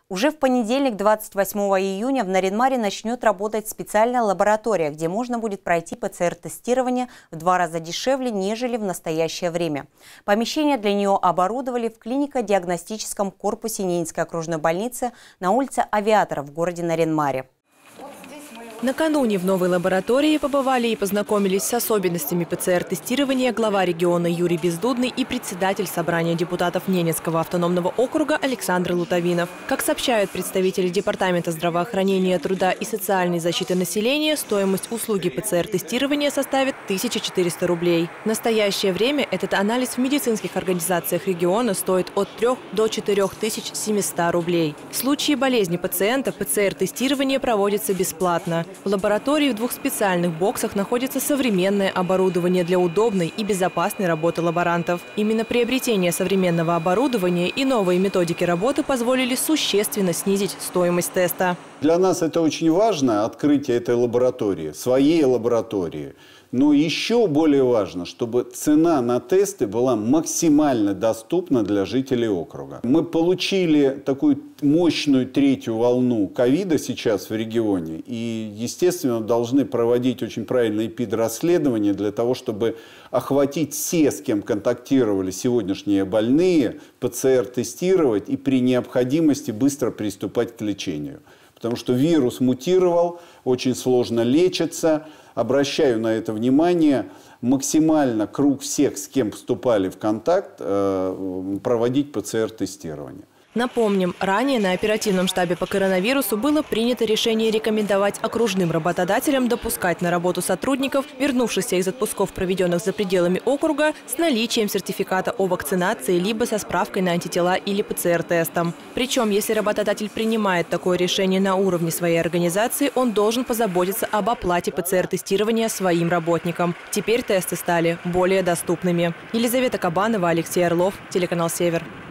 Уже в понедельник, 28 июня, в Нарьян-Маре начнет работать специальная лаборатория, где можно будет пройти ПЦР-тестирование в 2 раза дешевле, нежели в настоящее время. Помещение для нее оборудовали в клинико-диагностическом корпусе Ненецкой окружной больницы на улице Авиаторов в городе Нарьян-Маре. Накануне в новой лаборатории побывали и познакомились с особенностями ПЦР-тестирования глава региона Юрий Бездудный и председатель собрания депутатов Ненецкого автономного округа Александр Лутовинов. Как сообщают представители Департамента здравоохранения, труда и социальной защиты населения, стоимость услуги ПЦР-тестирования составит 1400 рублей. В настоящее время этот анализ в медицинских организациях региона стоит от 3 до 4700 рублей. В случае болезни пациента ПЦР-тестирование проводится бесплатно. В лаборатории в 2 специальных боксах находится современное оборудование для удобной и безопасной работы лаборантов. Именно приобретение современного оборудования и новые методики работы позволили существенно снизить стоимость теста. Для нас это очень важно, открытие этой лаборатории, своей лаборатории. Но еще более важно, чтобы цена на тесты была максимально доступна для жителей округа. Мы получили такую мощную 3-ю волну ковида сейчас в регионе. И, естественно, должны проводить очень правильные эпидрасследования для того, чтобы охватить все, с кем контактировали сегодняшние больные, ПЦР-тестировать и при необходимости быстро приступать к лечению. Потому что вирус мутировал, очень сложно лечится. Обращаю на это внимание. Максимально круг всех, с кем вступали в контакт, проводить ПЦР-тестирование. Напомним, ранее на оперативном штабе по коронавирусу было принято решение рекомендовать окружным работодателям допускать на работу сотрудников, вернувшихся из отпусков, проведенных за пределами округа, с наличием сертификата о вакцинации, либо со справкой на антитела или ПЦР-тестом. Причем, если работодатель принимает такое решение на уровне своей организации, он должен позаботиться об оплате ПЦР-тестирования своим работникам. Теперь тесты стали более доступными. Елизавета Кабанова, Алексей Орлов, телеканал «Север».